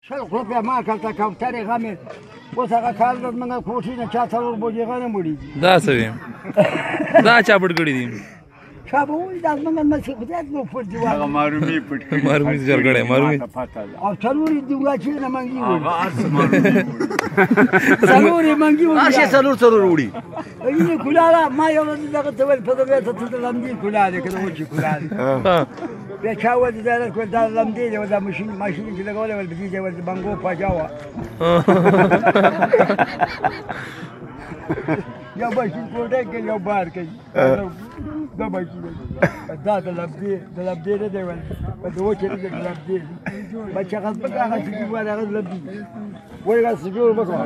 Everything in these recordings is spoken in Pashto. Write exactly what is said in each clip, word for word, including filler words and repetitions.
شل روپیا ما کړه کوترې غمې اوس هغه کال د موږ کوټې نه چا څلور بجې غنم وړي دا څه وي دا چا پټ کړي دي چا به وایي دا زموږ مسیح خدای نو پټ دي هغه مارومي پټ کړي مارومي جرګړې مارومي او څلور یې دوه چې نه منګي وړي هغه ارس مارومي څلور یې منګي وړي راشه څلور څلور وړي اینې کولاله ما یو ورځ دغه ته ویل په دغه ته ته لمدې کولاله که د وچې کولاله بیا چا ولې دا کول دا لمدې دی دا ماشین ماشین چې لګولې ول بجې ول بنګو پاجاوه یو ماشین کوټه کې یو بار کوي دا ماشین دا د لمدې د لمدې نه دی ول په د وچې نه د لمدې بچا غږ په هغه چې دی ول هغه لمدې وایي تاسو جوړ وکړه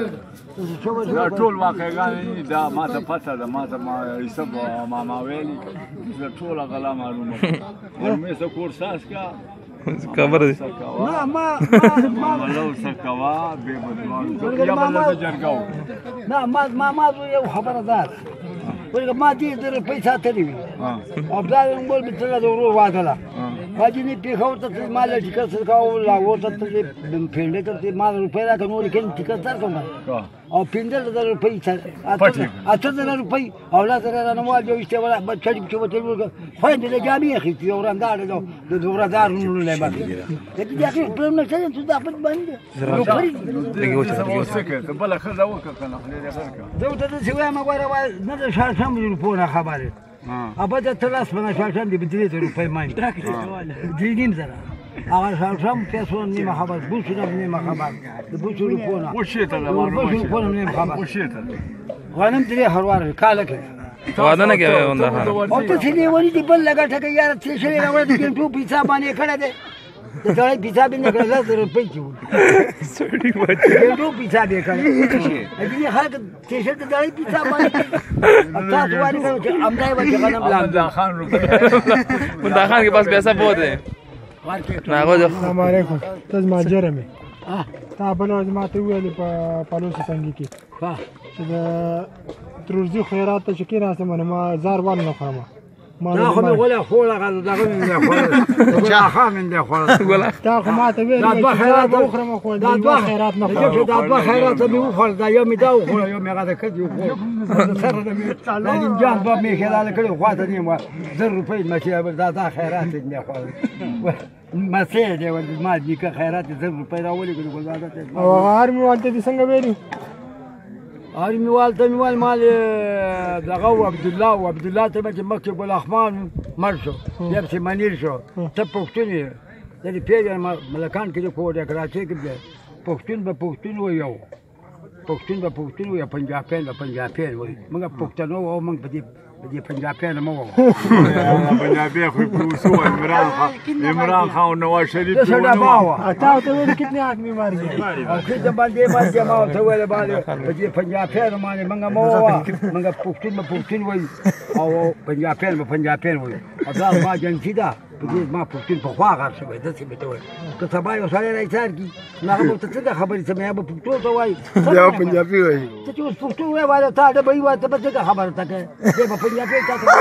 دا ټول واقعګان دا ما ته پته ده ما ته ما حساب ما ما ویلي دا ټول غلا معلومه ورمه څه کور ساس کا خبر دي نه ما ما لو سکوا به بدوان یا بل جرګاو نه ما ما ما یو خبردار وایي ما دې در پیسې تلې وي او دا موږ به تل د ورو واغلا باجی نه پیښور ته مال ټیکټ سرکاو لا ورته ته پیندې ته مال روپیا کا نور کې ټیکټ سر کوم او پیندل د روپۍ سر اته د روپۍ او لا سره نه مو جو ایسته ولا بچی چې وته خو دې جامې اخی یو راندار د دوردار نو له باندې دې دې اخی پرم نه څه ته دا پټ باندې نو پرې دغه وسکه ته بل خزه وکړه کنه خو دې خلک دوته د سوي ما غوړه نه د شال سم روپونه خبره ابدا تلاس بنا شال سم دې بدري ته روپۍ مانی دې نیم زره هغه شال سم پیسو نیمه خبر بوښ نه نیمه خبر د بوښ روپونه وشي ته بوښ روپونه نیمه خبر وشي ته غنم درې هروار کاله کې واده نه کوي ونده او ته چې دی ونی دی بل لګا ټکه یار څه شي راوړل دي ټو پیسا باندې کړه دې د ځای پیسا باندې کړه زر روپۍ چې سړی واچي ټو پیسا به کړه دې هغه چې څه د ځای پیسا باندې تاسو وایي چې امدای وځي غنم لا خان روپۍ مندا خان के पास पैसा बहुत है ناغو السلام علیکم تاسو ما جرمه تا بل ورځ ما ته ویلې په پالوس څنګه کې چې د تروزی خیرات ته چې کېناسته منه ما زار وان نه خورم دا خو مې غوله خوله غل دغه مې نه خوله چا خام دې خوله تا خو ما ته ویلې دا دوه خیرات وخورم خو دا دوه خیرات نه خورم دا دوه خیرات مې وخور دا یو مې دا وخور یو مې غاده کړی وخور سره دې مې جان به مې خیرات کړی خواته نیمه زر روپۍ مې دا دا خیرات دې خوله مسیح دی ول ما دې که خیرات زر روپۍ راولې کړو ګزاده او هر مې والته دې څنګه ویلې هر میوال ته میوال مال دغه عبد الله او عبد الله ته چې مکه ګل احمان مر شو بیا چې منیر شو ته پښتون یې د پیژن ملکان کې کوډه کراچي کې پښتون به پښتون و یو پښتون به پښتون و یا پنجابین به پنجابین و موږ پښتنو او موږ په دې په دې پنجابین مو پنجابی خو پوسو عمران خان عمران خان او نواز شریف ته څه ډاوا تا ته ویل کتنی آدمی مار گئے او کې د باندې باندې ما ته ویل باندې په دې پنجابین باندې موږ مو موږ پښتون به پښتون و او پنجابین به پنجابین و دا ما جنسي ده په دې ما پښتون په خوا غار شوی د څه به ته وایي که سبا یو سړی راځار کی هغه به ته څه خبرې سمې به پښتو ته وایي یا پنجابي وایي ته چې اوس پښتو وایي وایي تا د به وایي ته به څه خبره تا کې دې په پنجابي تا ته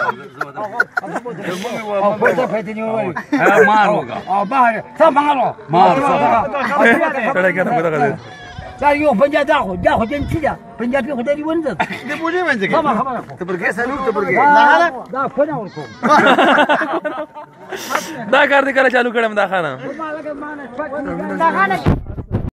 او په دې په دې نه وایي مار ہوگا او بهر څه مارو مار سړی کته پتا کړی دا یو پنجاب دا خو دا خو جنسي ده پنجابي خو دې ونځه دې پوجي باندې کې خبره خبره ته برګه سلام ته برګه دا فنا ورکو دا کار دې کله چالو کړم دا خانه دا خانه